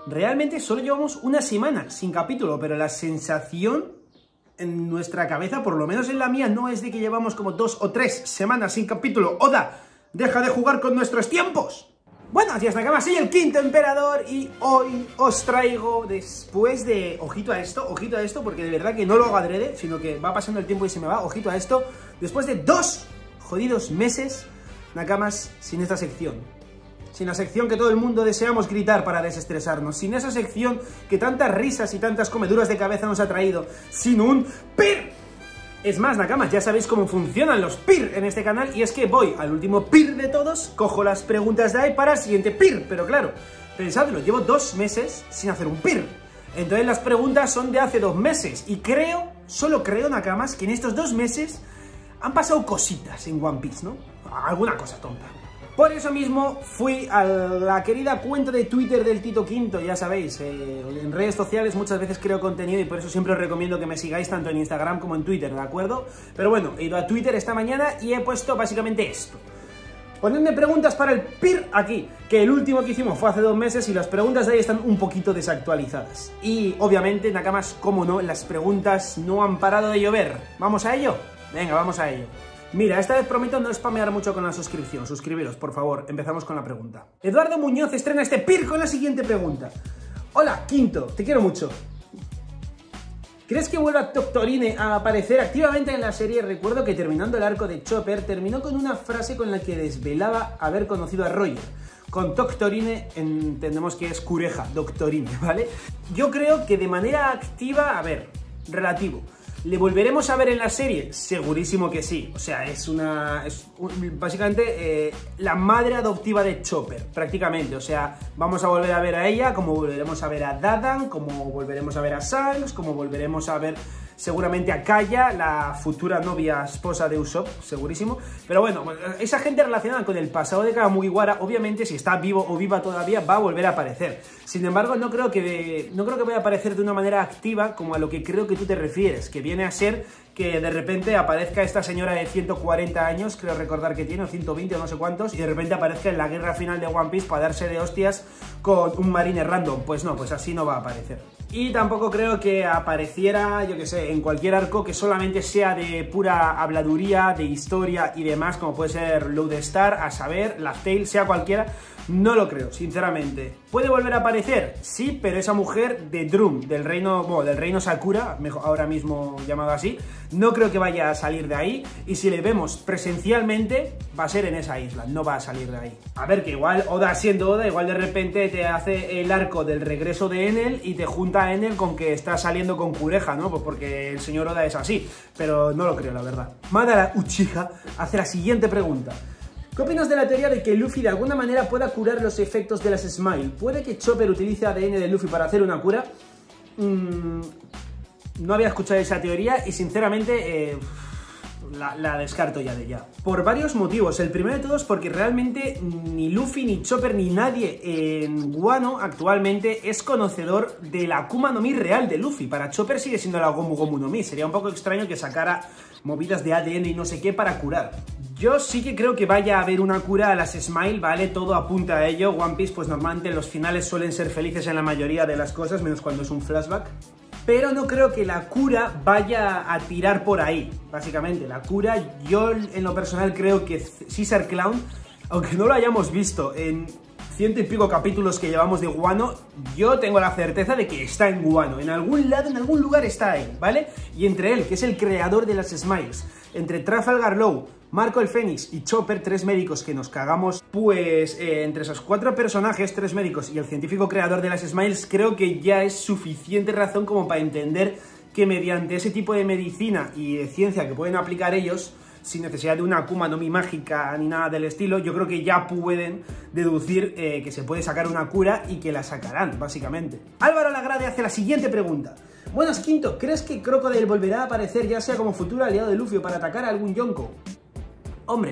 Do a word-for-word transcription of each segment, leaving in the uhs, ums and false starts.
Realmente solo llevamos una semana sin capítulo, pero la sensación en nuestra cabeza, por lo menos en la mía, no es de que llevamos como dos o tres semanas sin capítulo. ¡Oda! ¡Deja de jugar con nuestros tiempos! Bueno, así es, Nakamas, soy el quinto emperador y hoy os traigo, después de... Ojito a esto, ojito a esto, porque de verdad que no lo hago adrede, sino que va pasando el tiempo y se me va, ojito a esto. Después de dos jodidos meses, Nakamas, sin esta sección. Sin la sección que todo el mundo deseamos gritar para desestresarnos. Sin esa sección que tantas risas y tantas comeduras de cabeza nos ha traído. Sin un PIR. Es más, Nakamas, ya sabéis cómo funcionan los PIR en este canal. Y es que voy al último PIR de todos, cojo las preguntas de ahí para el siguiente PIR. Pero claro, pensadlo, llevo dos meses sin hacer un PIR. Entonces las preguntas son de hace dos meses. Y creo, solo creo, Nakamas, que en estos dos meses han pasado cositas en One Piece, ¿no? Alguna cosa tonta. Por eso mismo fui a la querida cuenta de Twitter del Tito Quinto, ya sabéis, eh, en redes sociales muchas veces creo contenido y por eso siempre os recomiendo que me sigáis tanto en Instagram como en Twitter, ¿de acuerdo? Pero bueno, he ido a Twitter esta mañana y he puesto básicamente esto. Ponedme preguntas para el PIR aquí, que el último que hicimos fue hace dos meses y las preguntas de ahí están un poquito desactualizadas. Y obviamente, Nakamas, como no, las preguntas no han parado de llover. ¿Vamos a ello? Venga, vamos a ello. Mira, esta vez prometo no spamear mucho con la suscripción. Suscribiros, por favor. Empezamos con la pregunta. Eduardo Muñoz estrena este PIR con la siguiente pregunta. Hola, Quinto, te quiero mucho. ¿Crees que vuelva Toctorine a aparecer activamente en la serie? Recuerdo que terminando el arco de Chopper, terminó con una frase con la que desvelaba haber conocido a Roger. Con Toctorine entendemos que es Cureja, Doctorine, ¿vale? Yo creo que de manera activa, a ver, relativo. ¿Le volveremos a ver en la serie? Segurísimo que sí. O sea, es una... es un, básicamente eh, la madre adoptiva de Chopper, prácticamente. O sea, vamos a volver a ver a ella, como volveremos a ver a Dadan, como volveremos a ver a Shanks, como volveremos a ver seguramente a Kaya, la futura novia esposa de Usopp, segurísimo. Pero bueno, esa gente relacionada con el pasado de Mugiwara, obviamente, si está vivo o viva todavía, va a volver a aparecer. Sin embargo, no creo que, de, no creo que vaya a aparecer de una manera activa como a lo que creo que tú te refieres, que viene a ser que de repente aparezca esta señora de ciento cuarenta años, creo recordar que tiene, o ciento veinte o no sé cuántos, y de repente aparezca en la guerra final de One Piece para darse de hostias con un marine random. Pues no, pues así no va a aparecer. Y tampoco creo que apareciera, yo que sé, en cualquier arco que solamente sea de pura habladuría, de historia y demás, como puede ser Lodestar, a saber, Laugh Tale, sea cualquiera. No lo creo, sinceramente. ¿Puede volver a aparecer? Sí, pero esa mujer de Drum, del reino, bueno, del reino Sakura, mejor, ahora mismo llamado así, no creo que vaya a salir de ahí. Y si le vemos presencialmente, va a ser en esa isla, no va a salir de ahí. A ver, que igual Oda siendo Oda, igual de repente te hace el arco del regreso de Enel y te junta a Enel con que está saliendo con Cureja, ¿no? Pues porque el señor Oda es así, pero no lo creo, la verdad. Madara Uchiha hace la siguiente pregunta. ¿Qué opinas de la teoría de que Luffy de alguna manera pueda curar los efectos de las Smile? ¿Puede que Chopper utilice A D N de Luffy para hacer una cura? Mm, no había escuchado esa teoría y sinceramente eh, la, la descarto ya de ya. Por varios motivos. El primero de todos porque realmente ni Luffy, ni Chopper, ni nadie en Wano actualmente es conocedor de la Akuma no Mi real de Luffy. Para Chopper sigue siendo la Gomu Gomu no Mi. Sería un poco extraño que sacara movidas de A D N y no sé qué para curar. Yo sí que creo que vaya a haber una cura a las Smile, ¿vale? Todo apunta a ello. One Piece, pues normalmente los finales suelen ser felices en la mayoría de las cosas, menos cuando es un flashback. Pero no creo que la cura vaya a tirar por ahí, básicamente. La cura, yo en lo personal creo que Caesar Clown, aunque no lo hayamos visto en ciento y pico capítulos que llevamos de Wano, yo tengo la certeza de que está en Wano. En algún lado, en algún lugar está ahí, ¿vale? Y entre él, que es el creador de las Smiles, entre Trafalgar Law, Marco el Fénix y Chopper, tres médicos que nos cagamos, pues eh, entre esos cuatro personajes, tres médicos y el científico creador de las Smiles, creo que ya es suficiente razón como para entender que mediante ese tipo de medicina y de ciencia que pueden aplicar ellos, sin necesidad de una Akuma no Mi mágica ni nada del estilo, yo creo que ya pueden deducir eh, que se puede sacar una cura y que la sacarán, básicamente. Álvaro Lagrade hace la siguiente pregunta. Buenas, Quinto, ¿crees que Crocodile volverá a aparecer ya sea como futuro aliado de Luffy o para atacar a algún Yonko? Hombre,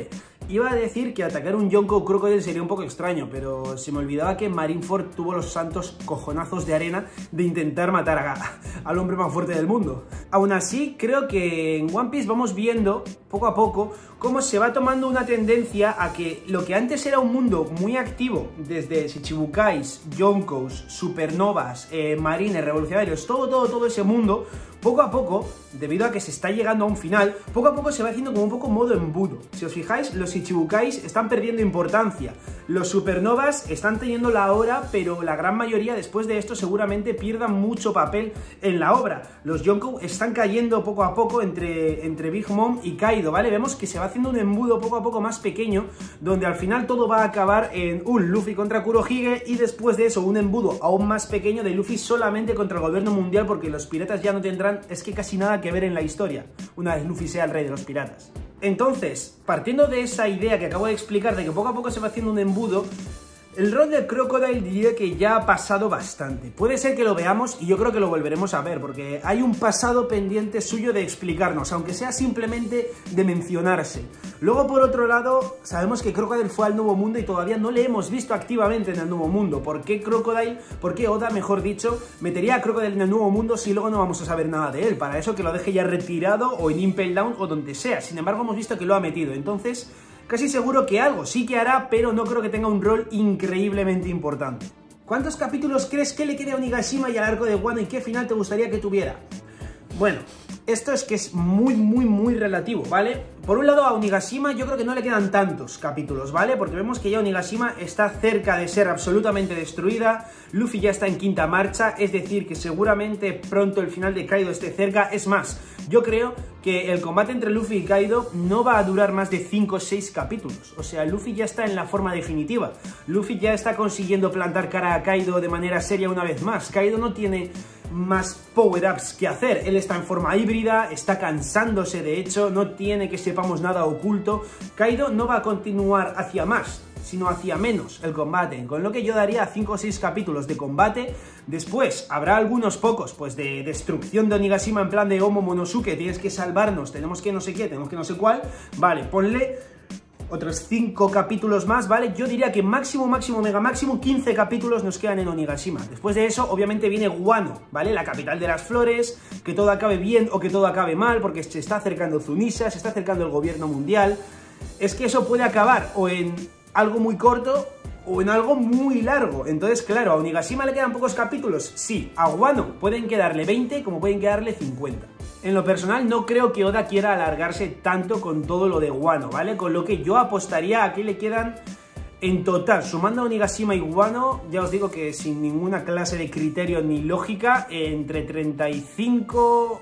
Iba a decir que atacar un Yonkou Crocodile sería un poco extraño, pero se me olvidaba que Marineford tuvo los santos cojonazos de arena de intentar matar a, al hombre más fuerte del mundo. Aún así, creo que en One Piece vamos viendo, poco a poco, cómo se va tomando una tendencia a que lo que antes era un mundo muy activo, desde Shichibukais, Yonkous, Supernovas, eh, Marines, Revolucionarios, todo, todo, todo ese mundo, poco a poco, debido a que se está llegando a un final, poco a poco se va haciendo como un poco modo embudo. Si os fijáis, los Shichibukais están perdiendo importancia, los Supernovas están teniendo la hora, pero la gran mayoría después de esto seguramente pierdan mucho papel en la obra. Los Yonkou están cayendo poco a poco entre, entre Big Mom y Kaido, ¿vale? Vemos que se va haciendo un embudo poco a poco más pequeño, donde al final todo va a acabar en un Luffy contra Kurohige y después de eso un embudo aún más pequeño de Luffy solamente contra el gobierno mundial, porque los piratas ya no tendrán, es que casi nada que ver en la historia, una vez Luffy sea el rey de los piratas. Entonces, partiendo de esa idea que acabo de explicar, de que poco a poco se va haciendo un embudo, el rol del Crocodile diría que ya ha pasado bastante. Puede ser que lo veamos y yo creo que lo volveremos a ver, porque hay un pasado pendiente suyo de explicarnos, aunque sea simplemente de mencionarse. Luego, por otro lado, sabemos que Crocodile fue al Nuevo Mundo y todavía no le hemos visto activamente en el Nuevo Mundo. ¿Por qué Crocodile, por qué Oda, mejor dicho, metería a Crocodile en el Nuevo Mundo si luego no vamos a saber nada de él? Para eso que lo deje ya retirado o en Impel Down o donde sea. Sin embargo, hemos visto que lo ha metido. Entonces, casi seguro que algo sí que hará, pero no creo que tenga un rol increíblemente importante. ¿Cuántos capítulos crees que le quede a Onigashima y al arco de Wano y qué final te gustaría que tuviera? Bueno, esto es que es muy, muy, muy relativo, ¿vale? Por un lado, a Onigashima yo creo que no le quedan tantos capítulos, ¿vale? Porque vemos que ya Onigashima está cerca de ser absolutamente destruida, Luffy ya está en quinta marcha, es decir, que seguramente pronto el final de Kaido esté cerca. Es más, yo creo que el combate entre Luffy y Kaido no va a durar más de cinco o seis capítulos. O sea, Luffy ya está en la forma definitiva. Luffy ya está consiguiendo plantar cara a Kaido de manera seria una vez más. Kaido no tiene más power-ups que hacer. Él está en forma híbrida, está cansándose de hecho, no tiene que sepamos nada oculto. Kaido no va a continuar hacia más, sino hacia menos el combate, con lo que yo daría cinco o seis capítulos de combate. Después habrá algunos pocos, pues de destrucción de Onigashima en plan de Omo Monosuke, tienes que salvarnos, tenemos que no sé qué, tenemos que no sé cuál, vale, ponle otros cinco capítulos más, ¿vale? Yo diría que máximo, máximo, mega máximo quince capítulos nos quedan en Onigashima. Después de eso, obviamente, viene Wano, ¿vale? La capital de las flores, que todo acabe bien o que todo acabe mal, porque se está acercando Zunisha, se está acercando el gobierno mundial. Es que eso puede acabar o en algo muy corto o en algo muy largo. Entonces, claro, a Onigashima le quedan pocos capítulos. Sí, a Wano pueden quedarle veinte como pueden quedarle cincuenta. En lo personal no creo que Oda quiera alargarse tanto con todo lo de Wano, ¿vale? Con lo que yo apostaría a que le quedan en total, sumando a Onigashima y Wano, ya os digo que sin ninguna clase de criterio ni lógica, entre treinta y cinco...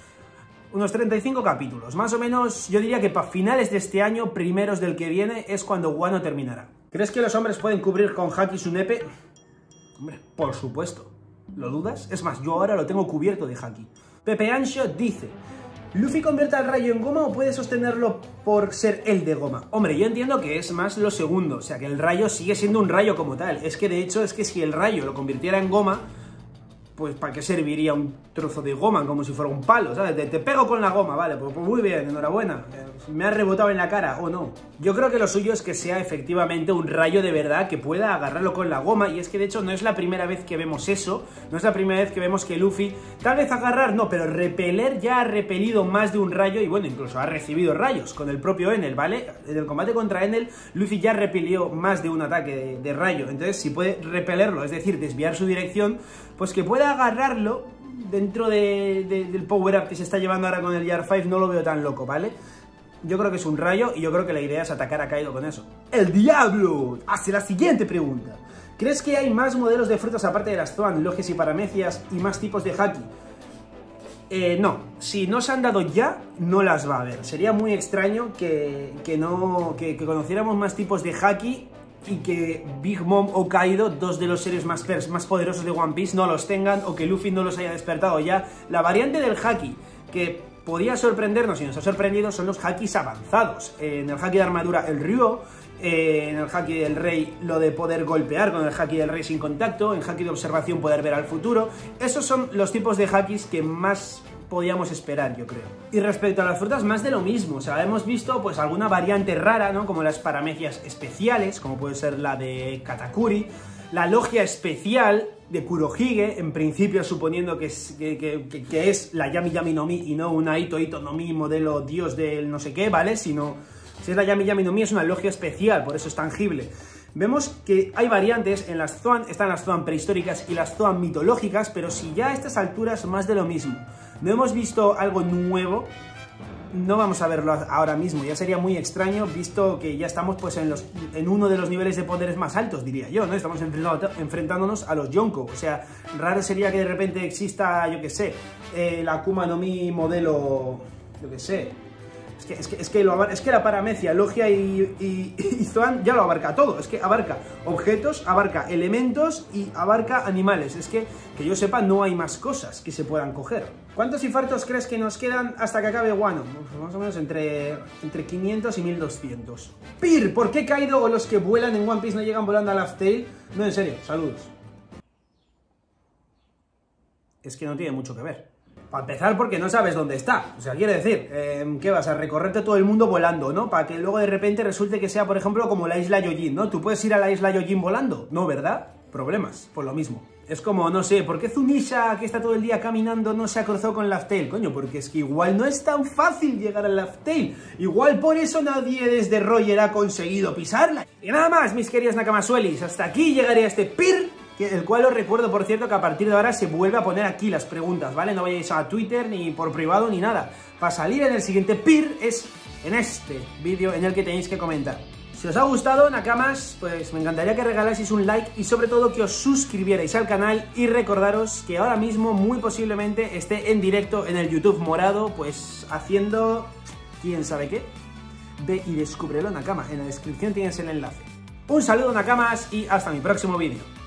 unos treinta y cinco capítulos. Más o menos, yo diría que para finales de este año, primeros del que viene, es cuando Wano terminará. ¿Crees que los hombres pueden cubrir con Haki su nepe? Hombre, por supuesto. ¿Lo dudas? Es más, yo ahora lo tengo cubierto de Haki. Pepe Ancho dice: ¿Luffy convierte al rayo en goma o puede sostenerlo por ser el de goma? Hombre, yo entiendo que es más lo segundo, o sea, que el rayo sigue siendo un rayo como tal. Es que de hecho, es que si el rayo lo convirtiera en goma, pues ¿para qué serviría un trozo de goma? Como si fuera un palo, ¿sabes? Te, te pego con la goma, vale, pues, pues muy bien, enhorabuena. Me ha rebotado en la cara, o no. Yo creo que lo suyo es que sea efectivamente un rayo de verdad que pueda agarrarlo con la goma, y es que de hecho no es la primera vez que vemos eso, no es la primera vez que vemos que Luffy, tal vez agarrar no, pero repeler ya ha repelido más de un rayo, y bueno, incluso ha recibido rayos con el propio Enel, ¿vale? En el combate contra Enel, Luffy ya repelió más de un ataque de, de rayo, entonces si puede repelerlo, es decir, desviar su dirección, pues que pueda agarrarlo dentro de, de, del power-up que se está llevando ahora con el Gear cinco, no lo veo tan loco, ¿vale? Yo creo que es un rayo y yo creo que la idea es atacar a Kaido con eso. ¡El Diablo! Hace la siguiente pregunta. ¿Crees que hay más modelos de frutas aparte de las Zoan, Loges y Paramecias y más tipos de Haki? Eh, no. Si no se han dado ya, no las va a haber. Sería muy extraño que, que, no, que, que conociéramos más tipos de Haki y que Big Mom o Kaido, dos de los seres más, más poderosos de One Piece, no los tengan, o que Luffy no los haya despertado ya. La variante del Haki, que podía sorprendernos y nos ha sorprendido, son los Hakis avanzados. En el Haki de armadura, el Ryuo, eh, en el Haki del Rey, lo de poder golpear con el Haki del Rey sin contacto, en Haki de observación, poder ver al futuro. Esos son los tipos de Hakis que más podíamos esperar, yo creo. Y respecto a las frutas, más de lo mismo. O sea, hemos visto pues alguna variante rara, ¿no? Como las paramecias especiales, como puede ser la de Katakuri, la logia especial de Kurohige, en principio suponiendo que es, que, que, que es la Yami Yami no Mi y no una Ito Ito no Mi modelo dios del no sé qué, ¿vale? Sino, si es la Yami Yami no Mi es una logia especial, por eso es tangible. Vemos que hay variantes en las Zoan, están las Zoan prehistóricas y las Zoan mitológicas, pero si ya a estas alturas más de lo mismo. No hemos visto algo nuevo, no vamos a verlo ahora mismo, ya sería muy extraño, visto que ya estamos pues en, los, en uno de los niveles de poderes más altos, diría yo, ¿no? Estamos enfrentándonos a los Yonko, o sea, raro sería que de repente exista, yo qué sé, eh, la Akuma no Mi modelo, yo qué sé. Es que, es, que, es, que lo, es que la paramecia, logia y, y, y Zoan ya lo abarca todo. Es que abarca objetos, abarca elementos y abarca animales. Es que, que yo sepa, no hay más cosas que se puedan coger. ¿Cuántos infartos crees que nos quedan hasta que acabe Wano? Pues más o menos entre, entre quinientos y mil doscientos. Pir, ¿por qué Kaido o los que vuelan en One Piece no llegan volando a Laugh Tale? No, en serio, saludos. Es que no tiene mucho que ver. Para empezar, porque no sabes dónde está. O sea, quiere decir, eh, ¿qué vas a recorrerte todo el mundo volando, no? Para que luego de repente resulte que sea, por ejemplo, como la isla Yojin, ¿no? ¿Tú puedes ir a la isla Yojin volando? No, ¿verdad? Problemas, por lo mismo. Es como, no sé, ¿por qué Zunisha, que está todo el día caminando, no se ha cruzado con Laugh Tale? Coño, porque es que igual no es tan fácil llegar a Laugh Tale. Igual por eso nadie desde Roger ha conseguido pisarla. Y nada más, mis queridos Nakamasuelis, hasta aquí llegaría este Pir, el cual os recuerdo, por cierto, que a partir de ahora se vuelve a poner aquí las preguntas, ¿vale? No vayáis a Twitter, ni por privado, ni nada. Para salir en el siguiente Pir es en este vídeo en el que tenéis que comentar. Si os ha gustado, Nakamas, pues me encantaría que regalaseis un like y sobre todo que os suscribierais al canal y recordaros que ahora mismo muy posiblemente esté en directo en el YouTube morado, pues haciendo quién sabe qué. Ve y descúbrelo, Nakama, en la descripción tienes el enlace. Un saludo, Nakamas, y hasta mi próximo vídeo.